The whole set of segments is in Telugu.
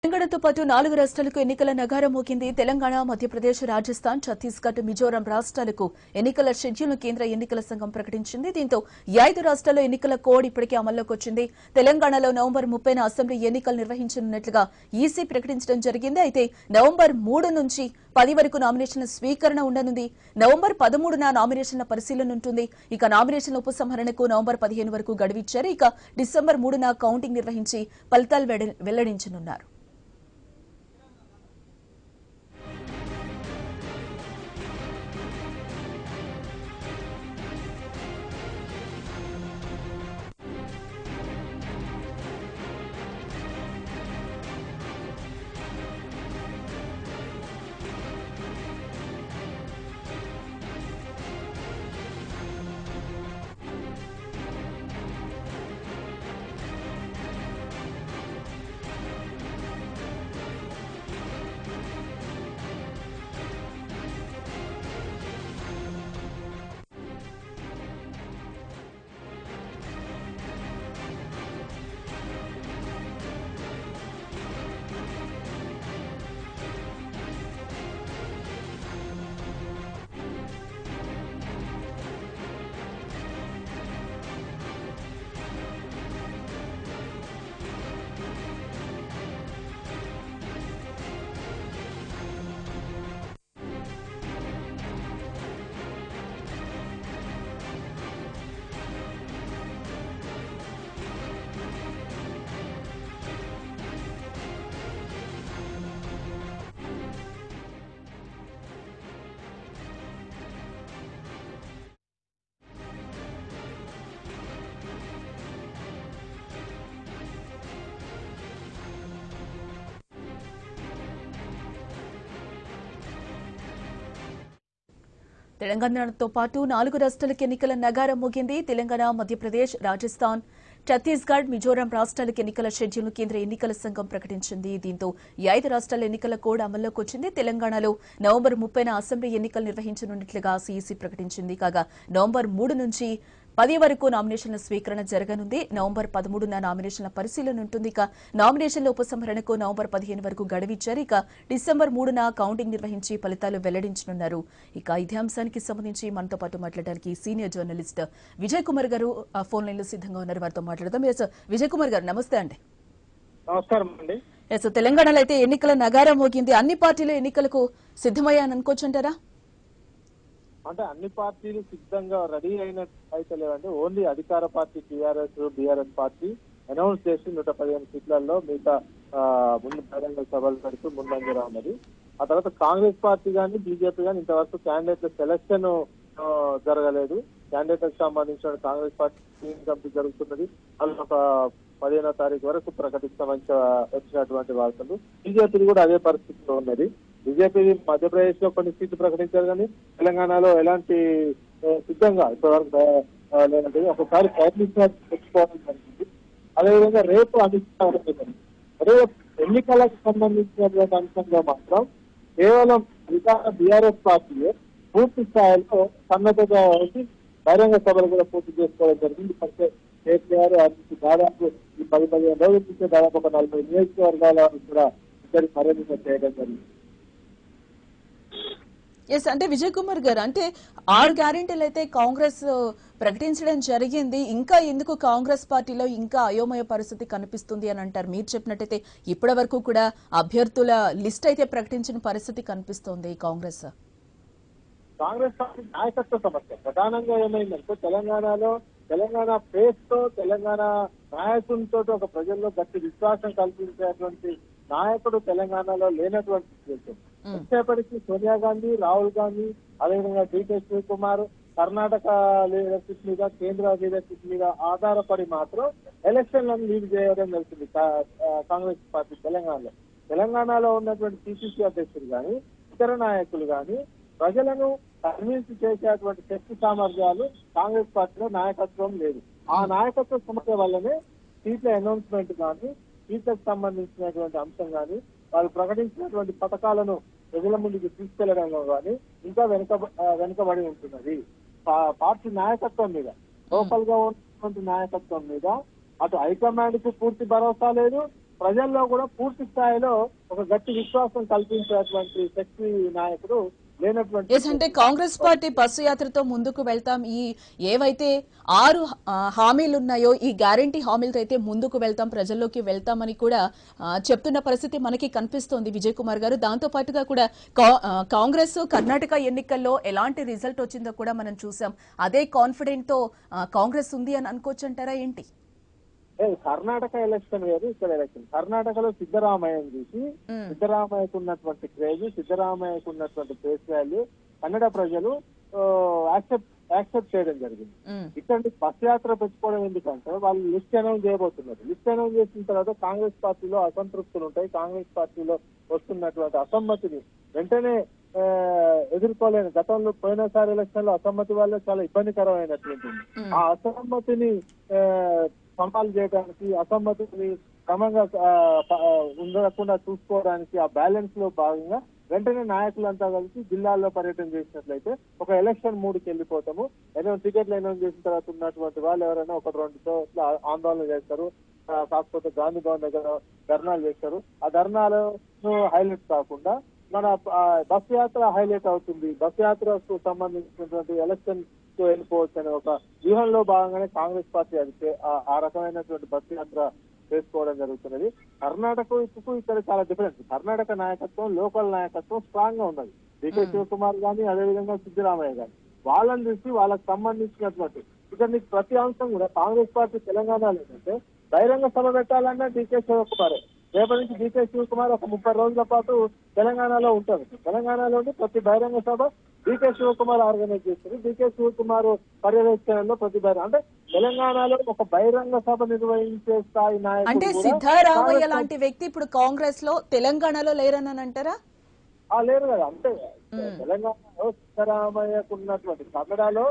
తెలంగాణతో పాటు 4 రాష్ట్రాలకు ఎన్నికల నగారం మోగింది. తెలంగాణ, మధ్యప్రదేశ్, రాజస్థాన్, ఛత్తీస్గఢ్, మిజోరాం రాష్ట్రాలకు ఎన్నికల షెడ్యూల్ను కేంద్ర ఎన్నికల సంఘం ప్రకటించింది. దీంతో 5 రాష్ట్రాల్లో ఎన్నికల కోడ్ ఇప్పటికే అమల్లోకి వచ్చింది. తెలంగాణలో నవంబర్ 30న అసెంబ్లీ ఎన్నికలు నిర్వహించనున్నట్లుగా ఈసీ ప్రకటించడం జరిగింది. అయితే నవంబర్ 3 నుంచి 10 వరకు నామినేషన్ల స్వీకరణ ఉండనుంది. నవంబర్ 13న నామినేషన్ల పరిశీలన ఉంటుంది. ఇక నామినేషన్ల ఉపసంహరణకు నవంబర్ 15 వరకు గడువిచ్చారు. ఇక డిసెంబర్ 3న కౌంటింగ్ నిర్వహించి ఫలితాలు వెల్లడించనున్నారు. తెలంగాణతో పాటు 4 రాష్ట్రాలకు ఎన్నికల నగారం మోగింది. తెలంగాణ, మధ్యప్రదేశ్, రాజస్థాన్, ఛత్తీస్గఢ్, మిజోరాం రాష్ట్రాలకు ఎన్నికల షెడ్యూల్ను కేంద్ర ఎన్నికల సంఘం ప్రకటించింది. దీంతో 5 రాష్ట్రాల ఎన్నికల కోడ్ అమల్లోకి వచ్చింది. తెలంగాణలో నవంబర్ 30న అసెంబ్లీ ఎన్నికలు నిర్వహించనున్నట్లుగా సీఈసీ ప్రకటించింది. కాగా నవంబర్ 3 నుంచి 10 వరకు నామినేషన్ల స్వీకరణ జరగనుంది. నవంబర్ 13న నామినేషన్ల పరిశీలన ఉంటుంది. ఇక నామినేషన్ల ఉపసంహరణకు నవంబర్ 15 వరకు గడువిచ్చారు. ఇక డిసెంబర్ 3న కౌంటింగ్ నిర్వహించి ఫలితాలు వెల్లడించనున్నారు. ఇక ఇదే అంశానికి సంబంధించి మనతో పాటు మాట్లాడడానికి సీనియర్ జర్నలిస్ట్ విజయ్ కుమార్ గారు ఫోన్ లైన్ లో సిద్ధంగా ఉన్నారు. వారితో మాట్లాడదాం. విజయ్ కుమార్ గారు, నమస్తే అండి. నమస్కారం అండి. తెలంగాణలో అయితే ఎన్నికల నగారం మోగింది. అన్ని పార్టీలు ఎన్నికలకు సిద్ధమయ్యాయని అనుకోవచ్చంటారా? అంటే అన్ని పార్టీలు సిద్ధంగా రెడీ అయితే లేవండి. ఓన్లీ అధికార party TRS, BRS party announce చేసి 115 సీట్లలో మిగతా ముందు బహిరంగ సభలు పెడుతూ ముందంజరా ఉన్నది. ఆ తర్వాత కాంగ్రెస్ పార్టీ కానీ బీజేపీ కానీ ఇంతవరకు క్యాండిడేట్ల సెలక్షన్ జరగలేదు. క్యాండిడేట్లకు సంబంధించిన కాంగ్రెస్ పార్టీ కమిటీ జరుగుతున్నది. వాళ్ళు ఒక 15వ తారీఖు వరకు ప్రకటిస్తామని వచ్చినటువంటి వార్తలు. బీజేపీ కూడా అదే పరిస్థితిలో ఉన్నది. బీజేపీ మధ్యప్రదేశ్ లో కొన్ని సీట్లు ప్రకటించారు కానీ తెలంగాణలో ఎలాంటి సిద్ధంగా ఇప్పటివరకు లేదంటే ఒకసారి ప్రయత్నించుకోవడం జరిగింది. అదేవిధంగా రేపు రేపు ఎన్నికలకు సంబంధించినటువంటి అంశంలో మాత్రం కేవలం అధికార బీఆర్ఎస్ పార్టీయే పూర్తి స్థాయిలో సన్నద్ధగా వచ్చి బహిరంగ సభలు కూడా పూర్తి చేసుకోవడం జరిగింది. కేసీఆర్ దాదాపు ఈ 10-15 రోజుల నుంచి దాదాపు ఒక 40 నియోజకవర్గాల కూడా ఇద్దరు పర్యటన చేయడం జరిగింది. అంటే విజయ్ కుమార్ గారు, అంటే 6 గ్యారెంటీలు అయితే కాంగ్రెస్ ప్రకటించడం జరిగింది. ఇంకా ఎందుకు కాంగ్రెస్ పార్టీలో ఇంకా అయోమయ పరిస్థితి కనిపిస్తుంది అని అంటారు? మీరు చెప్పినట్టయితే ఇప్పటి వరకు కూడా అభ్యర్థుల లిస్ట్ అయితే ప్రకటించిన పరిస్థితి కనిపిస్తోంది. కాంగ్రెస్ పార్టీ నాయకత్వ సమస్య ప్రధానంగా ఏమైందంటే తెలంగాణ ఫేస్ తో తెలంగాణ నాయకులతో ఒక ప్రజల్లో గట్టి విశ్వాసం కల్పించేటువంటి నాయకుడు తెలంగాణలో లేనటువంటి సిచ్యువేషన్. వచ్చేప్పటికీ సోనియా గాంధీ, రాహుల్ గాంధీ, అదేవిధంగా డీకే శివకుమార్ కర్ణాటక లీడర్షిప్ మీద, కేంద్ర లీడర్షిప్ మీద ఆధారపడి మాత్రం ఎలక్షన్లను లీడ్ చేయడం జరుగుతుంది కాంగ్రెస్ పార్టీ తెలంగాణలో ఉన్నటువంటి పిసిసి అధ్యక్షులు కానీ ఇతర నాయకులు కానీ ప్రజలను కన్విన్స్ చేసేటువంటి శక్తి సామర్థ్యాలు కాంగ్రెస్ పార్టీలో నాయకత్వం లేదు. ఆ నాయకత్వ సమస్య వల్లనే సీట్ల అనౌన్స్మెంట్ కానీ సీట్లకు సంబంధించినటువంటి అంశం కానీ వాళ్ళు ప్రకటించినటువంటి పథకాలను ప్రజల ముందుకు తీసుకెళ్లడంలో కానీ ఇంకా వెనుకబడి ఉంటున్నది. పార్టీ నాయకత్వం మీద, లోకల్ గా ఉన్నటువంటి నాయకత్వం మీద అటు హైకమాండ్ కు పూర్తి భరోసా లేదు, ప్రజల్లో కూడా పూర్తి స్థాయిలో ఒక గట్టి విశ్వాసం కల్పించేటువంటి శక్తి నాయకుడు లేనటువంటి ఎస్ అంటే కాంగ్రెస్ పార్టీ బస్సు యాత్రతో ముందుకు వెళ్తాం, ఈ ఏవైతే 6 హామీలు ఉన్నాయో ఈ గ్యారంటీ హామీలతో అయితే ముందుకు వెళ్తాం, ప్రజల్లోకి వెళ్తామని కూడా చెప్తున్న పరిస్థితి మనకి కనిపిస్తోంది విజయ్ కుమార్ గారు. దాంతో పాటుగా కూడా కాంగ్రెస్ కర్ణాటక ఎన్నికల్లో ఎలాంటి రిజల్ట్ వచ్చిందో కూడా మనం చూసాం. అదే కాన్ఫిడెంట్ తో కాంగ్రెస్ ఉంది అని అనుకోవచ్చు అంటారా ఏంటి? కర్ణాటక ఎలక్షన్ వేరు, ఇక్కడ ఎలక్షన్. కర్ణాటకలో సిద్ధరామయ్యను చూసి సిద్ధరామయ్యకు ఉన్నటువంటి క్రేజ్, సిద్ధరామయ్యకు ఉన్నటువంటి ఫేస్ వాల్యూ కన్నడ ప్రజలు యాక్సెప్ట్ చేయడం జరిగింది. ఇక్కడ బస్ యాత్ర పెట్టుకోవడం ఎందుకంటే వాళ్ళు లిస్ట్ అనౌన్స్ చేయబోతున్నారు. లిస్ట్ అనౌన్స్ చేసిన తర్వాత కాంగ్రెస్ పార్టీలో అసంతృప్తులు ఉంటాయి. కాంగ్రెస్ పార్టీలో వస్తున్నటువంటి అసమ్మతిని వెంటనే ఎదుర్కోలేని, గతంలో పోయినసారి ఎలక్షన్ లో అసమ్మతి వల్ల చాలా ఇబ్బందికరమైనటువంటి ఆ అసమ్మతిని సవాల్ చేయడానికి, అసమ్మతిని క్రమంగా ఉండకుండా చూసుకోవడానికి ఆ బ్యాలెన్స్ లో భాగంగా వెంటనే నాయకులంతా కలిసి జిల్లాల్లో పర్యటన చేసినట్లయితే ఒక ఎలక్షన్ మూడుకి వెళ్ళిపోతాము. టికెట్లు అనౌన్స్ చేసిన తర్వాత ఉన్నటువంటి వాళ్ళు ఎవరైనా 1-2 చోట్ల ఆందోళన చేస్తారు, కాకపోతే గాంధీ భవన్ దగ్గర ధర్నాలు చేస్తారు. ఆ ధర్నాలు హైలైట్ కాకుండా మన బస్ యాత్ర హైలైట్ అవుతుంది. బస్ యాత్రకు సంబంధించినటువంటి ఎలక్షన్ తో వెళ్ళిపోవచ్చు అనే ఒక వ్యూహంలో భాగంగానే కాంగ్రెస్ పార్టీ అది ఆ రకమైనటువంటి బస్ యాత్ర చేసుకోవడం జరుగుతున్నది. కర్ణాటకకు ఇక్కడ చాలా డిఫరెన్స్. కర్ణాటక నాయకత్వం, లోకల్ నాయకత్వం స్ట్రాంగ్ గా ఉన్నది. డికే శివకుమార్ గానీ, అదేవిధంగా సిద్ధరామయ్య గానీ వాళ్ళని చూసి వాళ్ళకి సంబంధించినటువంటి ఇక్కడ నీకు ప్రతి అంశం కూడా కాంగ్రెస్ పార్టీ తెలంగాణలో ఏంటంటే బహిరంగ సభ పెట్టాలన్నా డికే శివకుమారే. రేపటి నుంచి డికే శివకుమార్ ఒక 30 రోజుల పాటు తెలంగాణలో ఉంటారు. తెలంగాణలో ప్రతి బహిరంగ సభ డికే శివకుమార్ ఆర్గనైజ్ చేస్తారు. డికే శివకుమార్ పర్యవేక్షణలో ప్రతి అంటే తెలంగాణలో ఒక బహిరంగ సభ నిర్వహించే స్థాయి నాయకుడు అంటే సిద్ధరామయ్య లాంటి వ్యక్తి ఇప్పుడు కాంగ్రెస్ లో తెలంగాణలో లేరని అంటారా? లేరు కదా. అంటే తెలంగాణలో సిద్ధరామయ్యకు ఉన్నటువంటి కన్నడలో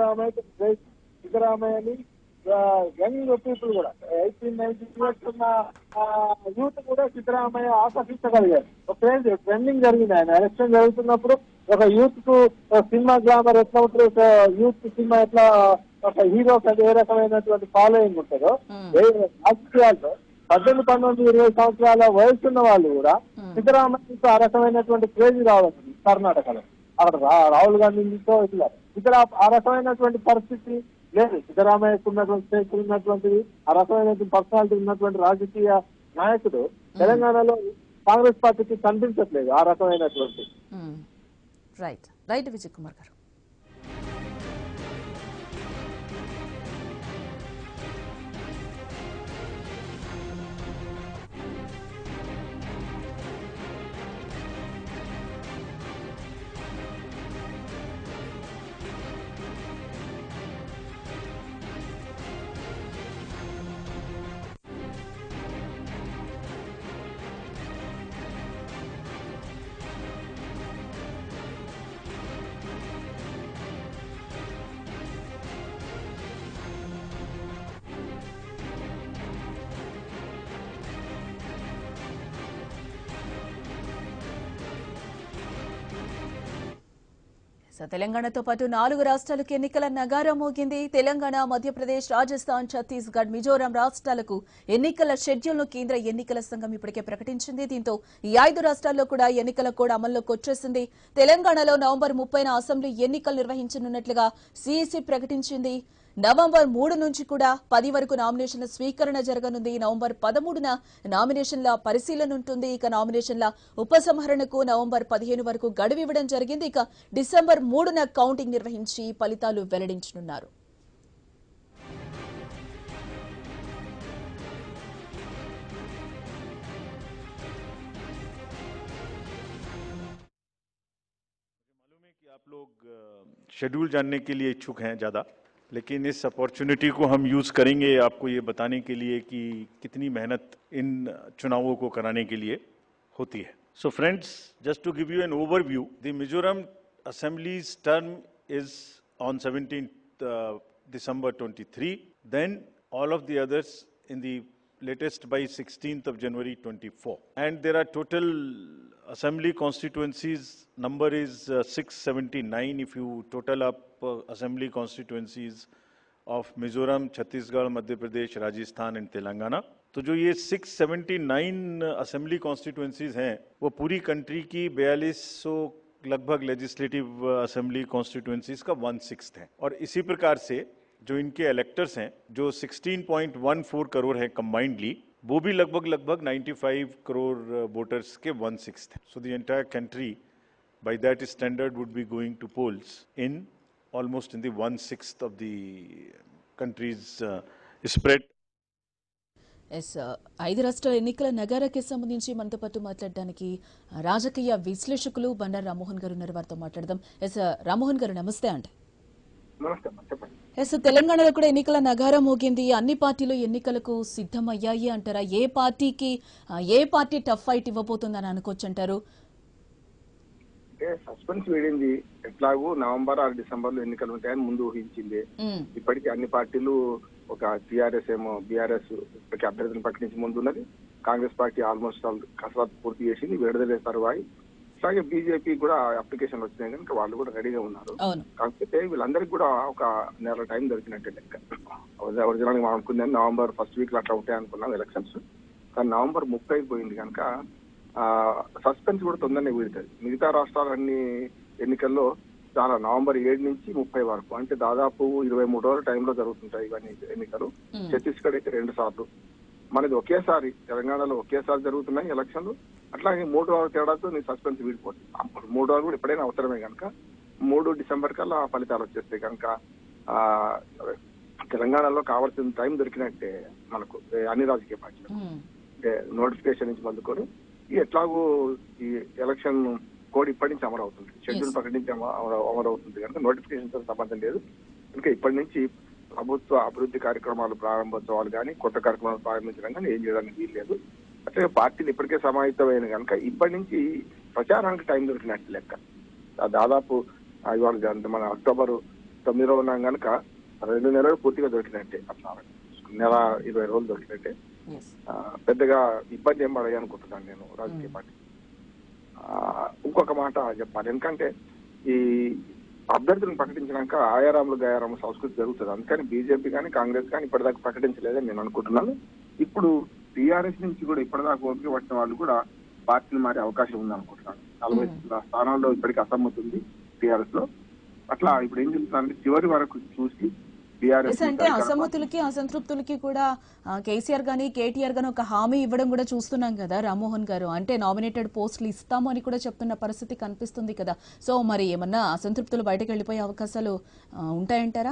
సిద్ధరామయ్యని యంగ్ పీపుల్ కూడా 18-19 ఇయర్స్ ఉన్న యూత్ కూడా సిద్ధరామయ్య ఆకర్షించగలిగారు. ఒక ట్రెండింగ్ జరిగింది. ఆయన ఎలక్షన్ జరుగుతున్నప్పుడు ఒక యూత్ కు సినిమా గ్లామర్ ఎట్లా ఉంటుంది, ఒక యూత్ సినిమా ఎట్లా ఒక హీరో ఏ రకమైనటువంటి ఫాలోయింగ్ ఉంటుందో రాజకీయాల్లో 18-19-20 సంవత్సరాల వయసున్న వాళ్ళు కూడా సిద్ధరామయ్యతో ఆ రకమైనటువంటి క్రేజ్ రావడం కర్ణాటకలో. అక్కడ రాహుల్ గాంధీతో ఇట్లా ఇక్కడ ఆ రకమైనటువంటి పరిస్థితి లేదు. సిద్ధరామయ్యకు ఉన్నటువంటిది ఆ రకమైనటువంటి పర్సనాలిటీ ఉన్నటువంటి రాజకీయ నాయకుడు తెలంగాణలో కాంగ్రెస్ పార్టీకి కనిపించట్లేదు. ఆ రకమైనటువంటి రైట్ విజయ్ కుమార్ గారు. తెలంగాణతో పాటు 4 రాష్ట్రాలకు ఎన్నికల నగారా మోగింది. తెలంగాణ, మధ్యప్రదేశ్, రాజస్థాన్, ఛత్తీస్గఢ్, మిజోరాం రాష్ట్రాలకు ఎన్నికల షెడ్యూల్ను కేంద్ర ఎన్నికల సంఘం ఇప్పటికే ప్రకటించింది. దీంతో ఈ 5 రాష్ట్రాల్లో కూడా ఎన్నికల కోడ్ అమల్లోకి వచ్చేసింది. తెలంగాణలో నవంబర్ 30న అసెంబ్లీ ఎన్నికలు నిర్వహించనున్నట్లుగా సీఈసీ ప్రకటించింది. నవంబర్ 3 నుంచి కూడా 10 వరకు నామినేషన్ల స్వీకరణ జరగనుంది. నవంబర్ 13న నామినేషన్ల పరిశీలన ఉంటుంది. ఇక నామినేషన్ల ఉపసంహరణకు నవంబర్ 15 వరకు గడువు ఇవ్వడం జరిగింది. ఇక డిసెంబర్ 3న కౌంటింగ్ నిర్వహించి ఫలితాలు వెల్లడించనున్నారు. आप लोग शेड्यूल जानने के लिए इच्छुक हैं ज़्यादा, लेकिन इस अपॉर्चुनिटी को हम यूज़ करेंगे आपको ये बताने के लिए कि कितनी मेहनत इन चुनावों को कराने के लिए होती है. So friends, just to give you an overview, the Mizoram Assembly's term is on 17th December 23. Then all of the others in the latest by 16th of January 24. And there are total assembly constituencies, number is 679 if you total up assembly constituencies of Mizoram, Chhattisgarh, Madhya Pradesh, Rajasthan and Telangana. तो तो जो ये 679 असेंबली कॉन्स्टिट्यूएंसीज हैं वो पूरी कंट्री की 4200 लगभग लेजिस्लेटिव असेंबली कॉन्स्टिट्यूएंसीज का 1/6 है। और इसी प्रकार से जो इनके इलेक्टर्स हैं जो 16.14 करोड़ है कंबाइंडली, वो भी लगभग 95 करोड़ वोटर्स के 1/6 है। So the entire country by that standard would be going to polls in almost in the 1/6 of the country's spread. Yes 5 రాష్ట్రాల ఎన్నికల నగారాకి సంబంధించి మనతో పాటు మాట్లాడడానికి రాజకీయ విశ్లేషకులు బండారు రామ్మోహన్ గారు ఉన్నారు. వారితో మాట్లాడదాం. ఎస్ రామ్మోహన్ గారు నమస్తే అండి. నమస్తే, చెప్పండి. ఎస్ తెలంగాణలో కూడా ఎన్నికల నగారం మోగింది. అన్ని పార్టీలు ఎన్నికలకు సిద్ధమయ్యాయి అంటారా? ఏ పార్టీ టఫ్ ఫైట్ ఇవ్వబోతుందని అనుకోవచ్చు అంటారు? అంటే సస్పెన్స్ వీడింది. ఎట్లాగూ నవంబర్ ఆర్ డిసెంబర్ లో ఎన్నికలు ఉంటాయని ముందు ఊహించింది. ఇప్పటికీ అన్ని పార్టీలు ఒక టీఆర్ఎస్ ఏమో బీఆర్ఎస్ ఇప్పటికీ అభ్యర్థిని ప్రకటించి ముందున్నది. కాంగ్రెస్ పార్టీ ఆల్మోస్ట్ కసరత్తు పూర్తి చేసింది, విడుదల తరువాయి. అలాగే బీజేపీ కూడా అప్లికేషన్ వచ్చినాయి కనుక వాళ్ళు కూడా రెడీగా ఉన్నారు. కాకపోతే వీళ్ళందరికీ కూడా ఒక నెల టైం దొరికినట్టే లెక్క. ఒరిజినల్ మనం అనుకుంది నవంబర్ ఫస్ట్ వీక్ లో అట్లా ఉంటాయి అనుకున్నాం ఎలక్షన్స్. కానీ నవంబర్ 30 పోయింది కనుక సస్పెన్స్ కూడా తొందరనే వీడుతుంది. మిగతా రాష్ట్రాలన్నీ ఎన్నికల్లో చాలా నవంబర్ 7 నుంచి 30 వరకు, అంటే దాదాపు 23 రోజుల టైంలో జరుగుతుంటాయి ఇవన్నీ ఎన్నికలు. ఛత్తీస్గఢ్ అయితే 2 సార్లు, మనది ఒకేసారి తెలంగాణలో ఒకేసారి జరుగుతున్నాయి ఎలక్షన్లు. అట్లాగే 3 రోజుల తేడాతో నీ సస్పెన్స్ వీడిపోతుంది. 3 రోజులు కూడా ఎప్పుడైనా అవసరమే కనుక 3 డిసెంబర్ కల్లా ఫలితాలు వచ్చేస్తాయి కనుక తెలంగాణలో కావాల్సిన టైం దొరికినట్టే మనకు అన్ని రాజకీయ పార్టీలు. అంటే నోటిఫికేషన్ నుంచి అందుకొని ఎట్లాగూ ఈ ఎలక్షన్ కోడ్ ఇప్పటి నుంచి అమలు అవుతుంది, షెడ్యూల్ ప్రకటించి అమలు అవుతుంది కనుక నోటిఫికేషన్ తో సంబంధం లేదు. ఇంకా ఇప్పటి నుంచి ప్రభుత్వ అభివృద్ధి కార్యక్రమాలు ప్రారంభోత్సవాలు కానీ కొత్త కార్యక్రమాలు ప్రారంభించడం కానీ ఏం చేయడానికి వీలు లేదు. అట్లే పార్టీలు ఇప్పటికే సమాహితమైన కనుక ఇప్పటి నుంచి ప్రచారానికి టైం దొరికినట్టు లెక్క. దాదాపు ఇవాళ మన అక్టోబర్ 9 ఉన్నాం కనుక 2 నెలలు పూర్తిగా దొరికినట్టే. అట్లా నెల 20 రోజులు దొరికినట్టే. పెద్దగా ఇబ్బంది ఏం పడాయి అనుకుంటున్నాను నేను రాజకీయ పార్టీ. ఇంకొక మాట చెప్పాలి, ఎందుకంటే ఈ అభ్యర్థులను ప్రకటించినాక ఆయారాములు గయారాములు సంస్కృతి జరుగుతుంది. అందుకని బీజేపీ కానీ కాంగ్రెస్ కానీ ఇప్పటిదాకా ప్రకటించలేదని నేను అనుకుంటున్నాను. ఇప్పుడు టీఆర్ఎస్ నుంచి కూడా ఇప్పటిదాకా ఓపిక పట్టిన వాళ్ళు కూడా పార్టీలు మారే అవకాశం ఉంది అనుకుంటున్నాను. 40 స్థానాల్లో ఇప్పటికీ అసమ్మతి ఉంది టీఆర్ఎస్ లో. అట్లా ఇప్పుడు ఏం చెప్తున్నారంటే చివరి వరకు చూసి అంటే అసమ్మతులకి అసంతృప్తులకి కూడా కేసీఆర్ గానీ కేటీఆర్ గానీ ఒక హామీ ఇవ్వడం కూడా చూస్తున్నాం కదా రామ్మోహన్ గారు. అంటే నామినేటెడ్ పోస్టులు ఇస్తాము అని కూడా చెప్తున్న పరిస్థితి కనిపిస్తుంది కదా. సో మరి ఏమన్నా అసంతృప్తులు బయటకు వెళ్లిపోయే అవకాశాలు ఉంటాయంటారా?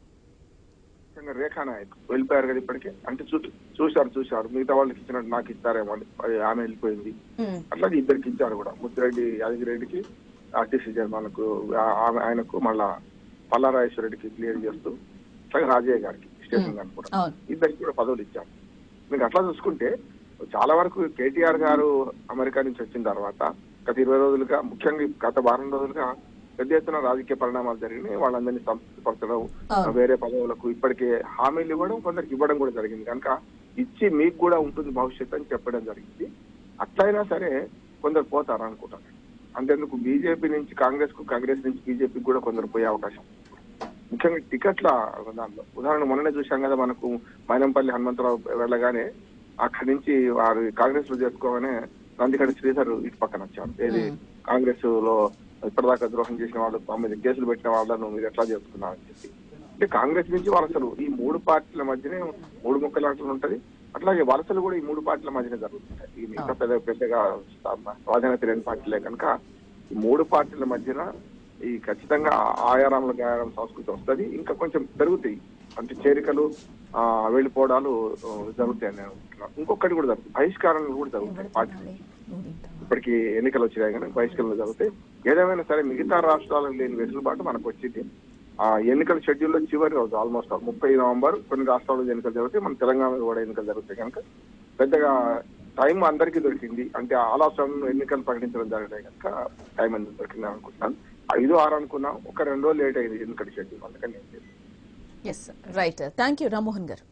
రేఖా నాయక్ వెళ్ళిపోయారు కదా ఇప్పటికే. అంటే చూశారు మిగతా వాళ్ళకి ఇచ్చినట్టు నాకు ఇస్తారేమో ఆమె వెళ్ళిపోయింది. అట్లాగే ఇద్దరికి ఇచ్చారు కూడా, ముత్తిరెడ్డి యాదగిరెడ్డికి ఆర్టీసీ చైర్మన్కు ఆయనకు మళ్ళా పల్లారాజేశ్వరరెడ్డికి క్లియర్ చేస్తూ, అట్లాగే రాజయ్య గారికి స్టేషన్ గారికి కూడా ఇద్దరికి కూడా పదవులు ఇచ్చారు. మీకు అట్లా చూసుకుంటే చాలా వరకు కేటీఆర్ గారు అమెరికా నుంచి వచ్చిన తర్వాత గత 20 రోజులుగా, ముఖ్యంగా గత 12 రోజులుగా పెద్ద ఎత్తున రాజకీయ పరిణామాలు జరిగినాయి. వాళ్ళందరినీ సంతృప్తిపరచడం, వేరే పదవులకు ఇప్పటికే హామీలు ఇవ్వడం, కొందరికి ఇవ్వడం కూడా జరిగింది కనుక ఇచ్చి మీకు కూడా ఉంటుంది భవిష్యత్తు అని చెప్పడం జరిగింది. అట్లయినా సరే కొందరు పోతారు అనుకుంటాను. అంతేందుకు బీజేపీ నుంచి కాంగ్రెస్ కు, కాంగ్రెస్ నుంచి బీజేపీకి కూడా కొందరు పోయే అవకాశం. ముఖ్యంగా టికెట్ల దాంట్లో ఉదాహరణ మొన్ననే చూశాం కదా, మనకు మైనంపల్లి హనుమంతరావు వెళ్ళగానే అక్కడి నుంచి వారు కాంగ్రెస్ లో చేసుకోగానే నందిగడ్డ శ్రీధర్ ఇటు పక్కన వచ్చారు. ఏది కాంగ్రెస్ లో ఇప్పటిదాకా ద్రోహం చేసిన వాళ్ళు 9 కేసులు పెట్టిన వాళ్ళను మీరు ఎట్లా చేసుకున్నారని చెప్పి. అంటే కాంగ్రెస్ నుంచి వలసలు ఈ 3 పార్టీల మధ్యనే 3 ముక్కలాటలు ఉంటది. అట్లాగే వలసలు కూడా ఈ 3 పార్టీల మధ్యనే జరుగుతుంటాయి. ఈ మిగతా పెద్దగా ప్రాధాన్యత లేని పార్టీలే కనుక ఈ 3 పార్టీల మధ్యన ఈ ఖచ్చితంగా ఆయారాముల గాయారం సంస్కృతి వస్తుంది. ఇంకా కొంచెం పెరుగుతాయి, అంటే చేరికలు వెళ్ళిపోవడాలు జరుగుతాయని నేను అనుకుంటున్నాను. ఇంకొకటి కూడా జరుగుతుంది, బహిష్కారాలు కూడా జరుగుతాయి. పార్టీ ఇప్పటికీ ఎన్నికలు వచ్చినాయి కానీ బహిష్కరణలు జరుగుతాయి. ఏదేమైనా సరే మిగతా రాష్ట్రాలకు లేని వెసులుబాటు మనకు వచ్చింది. ఎన్నికల షెడ్యూల్లో చివరి రోజు ఆల్మోస్ట్ 30 నవంబర్ కొన్ని రాష్ట్రాల్లో ఎన్నికలు జరుగుతాయి, మన తెలంగాణలో కూడా ఎన్నికలు జరుగుతాయి కనుక పెద్దగా టైం అందరికీ దొరికింది. అంటే ఆల్ ఆఫ్ సడన్ ఎన్నికలు ప్రకటించడం జరిగినాయి కనుక టైం ఎందుకు దొరికింది అనుకుంటున్నాను. 5-6 అనుకున్నా, ఒక 2 రోజులు లేట్ అయింది ఎన్నికల షెడ్యూల్, అందుకని. Yes right, thank you Rammohan గారు.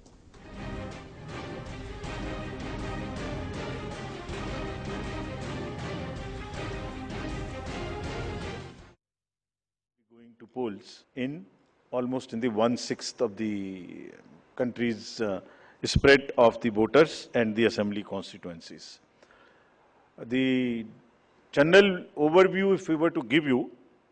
To polls in almost in the 1/6 of the country's spread of the voters and the assembly constituencies. The general overview, if we were to give you,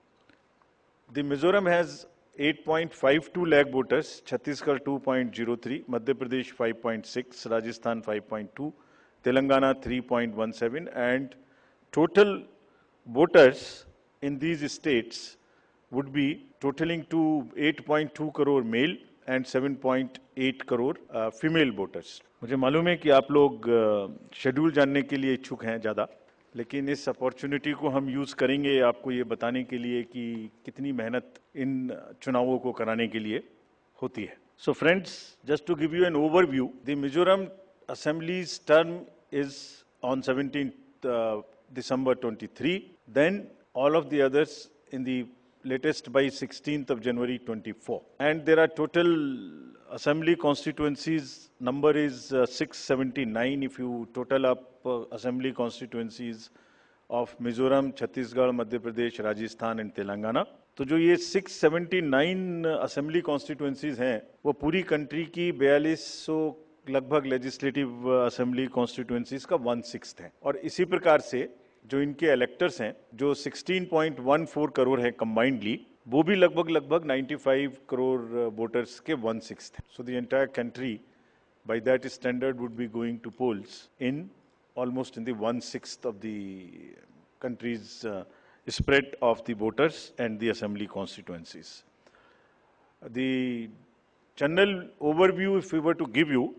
the Mizoram has 8.52 lakh voters, Chhattisgarh 2.03, Madhya Pradesh 5.6, Rajasthan 5.2, Telangana 3.17, and total voters in these states would be totaling to 8.2 crore male and 7.8 crore female voters. मुझे मालूम है कि आप लोग शेड्यूल जानने के लिए इच्छुक हैं ज़्यादा, लेकिन इस अपॉर्चुनिटी को हम यूज़ करेंगे आपको ये बताने के लिए कि कितनी मेहनत इन चुनावों को कराने के लिए होती है. So friends, just to give you an overview, the Mizoram Assembly's term is on 17th December 23. Then all of the others in the latest by 16th of January 24. And there are total assembly constituencies, number is 679 if you total up assembly constituencies of Mizoram, Chhattisgarh, Madhya Pradesh, Rajasthan and Telangana. तो जो ये 679 असेंबली कॉन्स्टिट्यूएंसीज हैं वो पूरी कंट्री की 4200 लगभग लेजिस्लेटिव असेंबली कॉन्स्टिट्यूएंसीज का 1/6 है. और इसी प्रकार से जो इनके इलेक्टर्स हैं जो 16.14 करोड़ है कंबाइंडली, वो भी लगभग 95 करोड़ वोटर्स के 1/6 है. So the entire country by that standard would be going to polls in almost in the 1/6 of the country's spread of the voters and the assembly constituencies. The general overview, if we were to give you,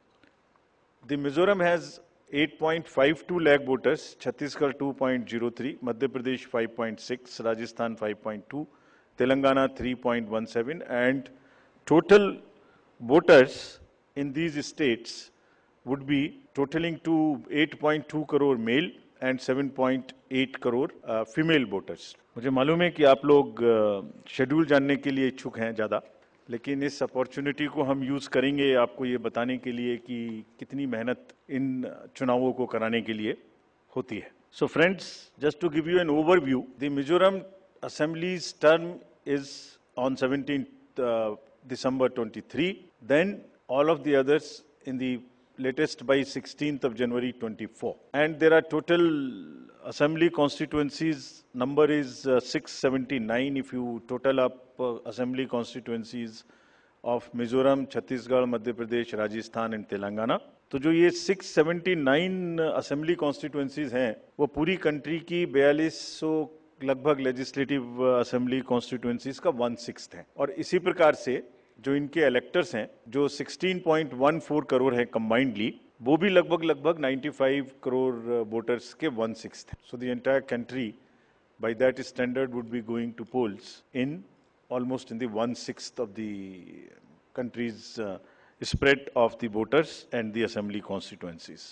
the Mizoram has 8.52 lakh voters, Chhattisgarh 2.03, Madhya Pradesh 5.6, Rajasthan 5.2, Telangana 3.17, and total voters in these states would be totaling to 8.2 crore male and 7.8 crore female voters. मुझे मालूम है कि आप लोग शेड्यूल जानने के लिए इच्छुक हैं ज़्यादा, लेकिन इस अपॉर्चुनिटी को हम यूज़ करेंगे आपको ये बताने के लिए कि कितनी मेहनत इन चुनावों को कराने के लिए होती है. So friends, just to give you an overview, the Mizoram Assembly's term is on 17th December 23. Then all of the others in the latest by 16th of January 24. And there are total assembly constituencies, number is 679 if you total up assembly constituencies of Mizoram, Chhattisgarh, Madhya Pradesh, Rajasthan and Telangana. तो जो ये 679 असेंबली कॉन्स्टिट्यूएंसीज हैं वो पूरी कंट्री की 4200 लगभग लेजिस्लेटिव असेंबली कॉन्स्टिट्यूएंसीज का 1/6 है. और इसी प्रकार से जो इनके इलेक्टर्स हैं जो 16.14 करोड़ है कंबाइंडली, वो भी लगभग 95 करोड़ वोटर्स के 1/6 है. So the entire country by that standard would be going to polls in almost in the 1/6 of the country's spread of the voters and the assembly constituencies.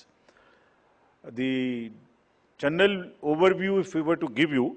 The general overview, if we were to give you,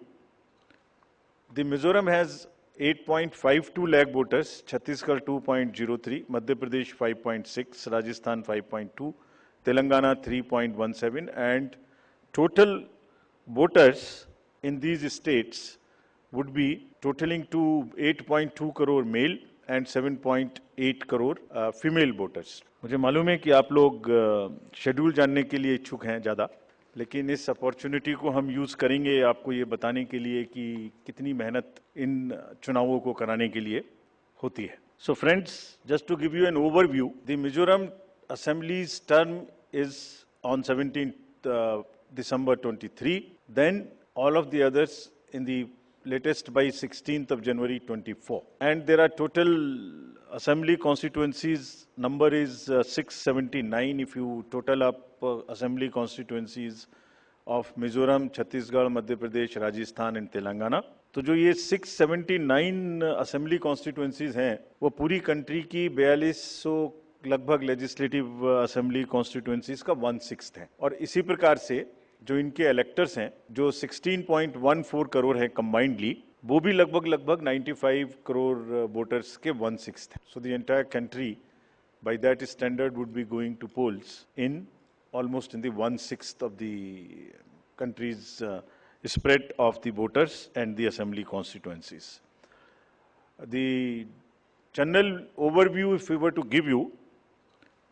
the Mizoram has 8.52 lakh voters, Chhattisgarh 2.03, Madhya Pradesh 5.6, Rajasthan 5.2, Telangana 3.17, and total voters in these states would be totaling to 8.2 crore male and 7.8 crore female voters. मुझे मालूम है कि आप लोग शेड्यूल जानने के लिए इच्छुक हैं ज़्यादा, लेकिन इस अपॉर्चुनिटी को हम यूज़ करेंगे आपको ये बताने के लिए कि कितनी मेहनत इन चुनावों को कराने के लिए होती है. So friends, just to give you an overview, the Mizoram Assembly's term is on 17th December 23. Then all of the others in the latest by 16th of January 24. And there are total assembly constituencies, number is 679 if you total up assembly constituencies of Mizoram, Chhattisgarh, Madhya Pradesh, Rajasthan and Telangana. तो जो ये 679 assembly constituencies हैं वो पूरी कंट्री की 4200 लगभग लेजिस्लेटिव असेंबली कॉन्स्टिट्यूएंसीज का 1/6 है. और इसी प्रकार से जो इनके इलेक्टर्स हैं जो 16.14 करोड़ है कंबाइंडली, वो भी लगभग 95 करोड़ वोटर्स के 1/6 है. So the entire country by that standard would be going to polls in almost in the 1/6 of the country's spread of the voters and the assembly constituencies. The general overview, if we were to give you,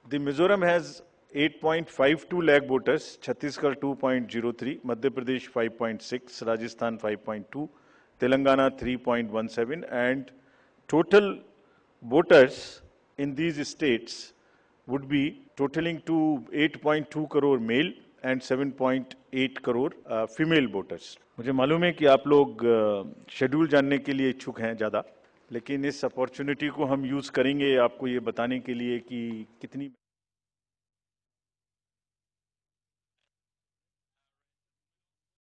The Mizoram has 8.52 lakh voters, Chhattisgarh 2.03, Madhya Pradesh 5.6, Rajasthan 5.2, Telangana 3.17, and total voters in these states would be totaling to 8.2 crore male and 7.8 crore female voters. मुझे मालूम है कि आप लोग शेड्यूल जानने के लिए इच्छुक हैं ज़्यादा, लेकिन इस अपॉर्चुनिटी को हम यूज़ करेंगे आपको ये बताने के लिए कि कितनी